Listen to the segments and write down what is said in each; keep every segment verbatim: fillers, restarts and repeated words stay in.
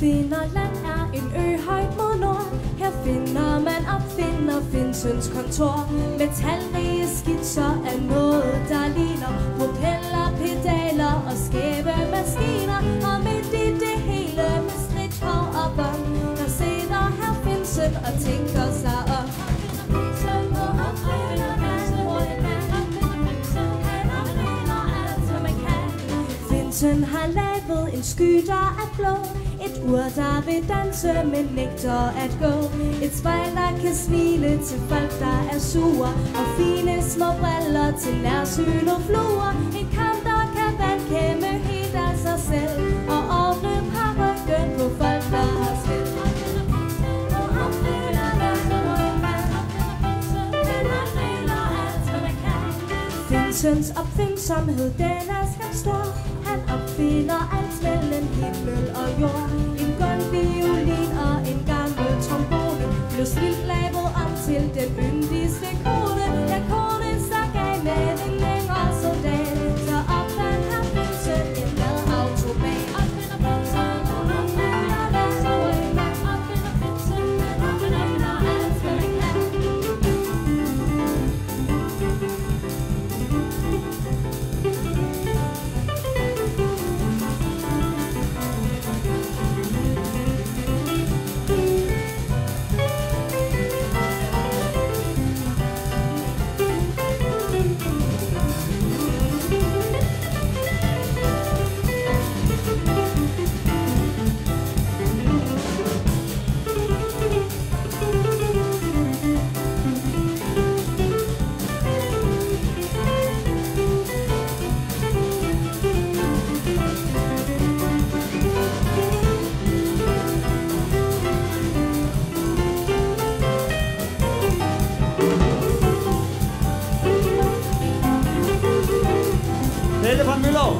Opfinderland er en ø højt mod nord. Her finder man opfinder Findsøns kontor. Metalrige skitser af noget, der ligner propeller, pedaler og skæve maskiner. Og midt i det hele med stridthår og bånd, der sidder her Findsøn og tænker sig om. Findsøn har lavet en sky, der er blå. Et ur, der vil danse, men nægter at gå. Et spejl, der kan smile til folk, der er sure. Og fine små briller til nærsynet fluer. En kamp, der kan vandkæmme helt af sig selv. Og ordne parryggen på folk, der har skæld. Findsøns opfindsomhed, den er skam stor. Han opfinder alt mellem himmel og jord. En gun-violin og en gammel trombone blev slidt lavet om til den yndigste kone. Da konen stak af med en længere soldat, så opfandt han Findsøn en madautomat. Opfinder Findsøn, opfinder Findsøn, opfinder Findsøn, opfinder alt, hvad man kan. Pelle von Müller.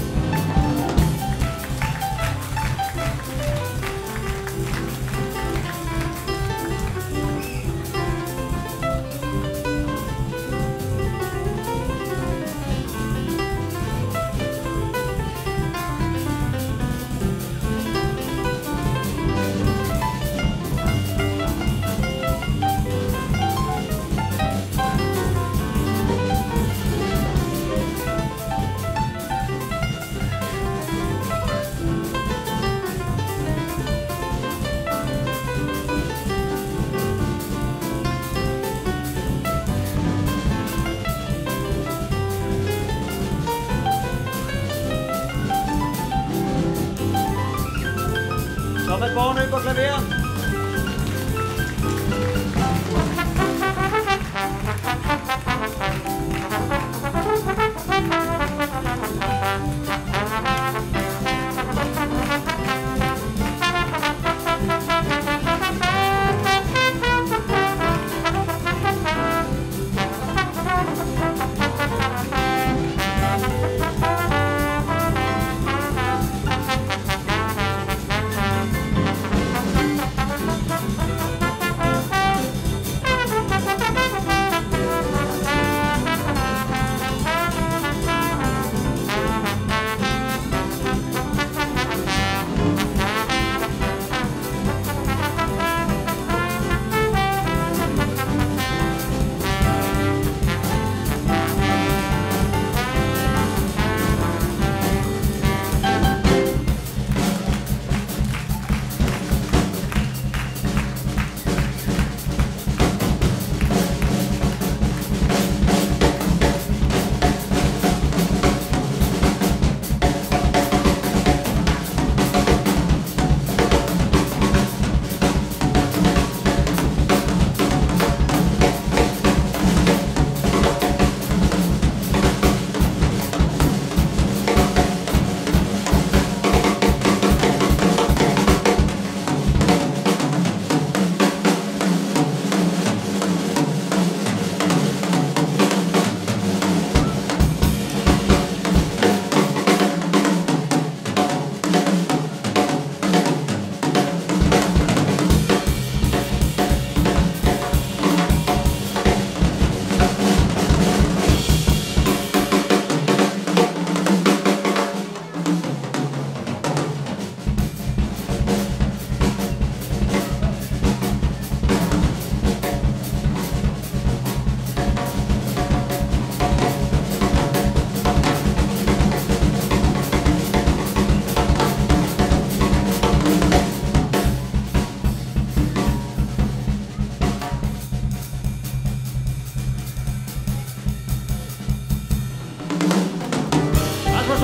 Så med Bornø på klaveret.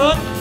Sund.